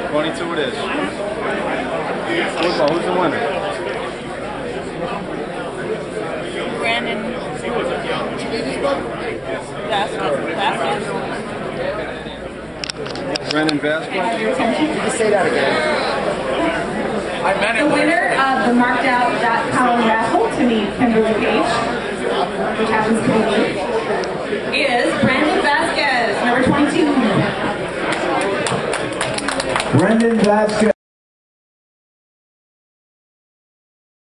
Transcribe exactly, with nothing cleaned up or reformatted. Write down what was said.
twenty-two it is. Football, who's the winner? Brandon Vasquez. Brendan Vasquez? Can you say that again? I meant it. The winner of the marked out dot com raffle to meet Kimberly Page, which happens to be me, is Brandon Vasquez, number twenty-two. Brendan Vasquez.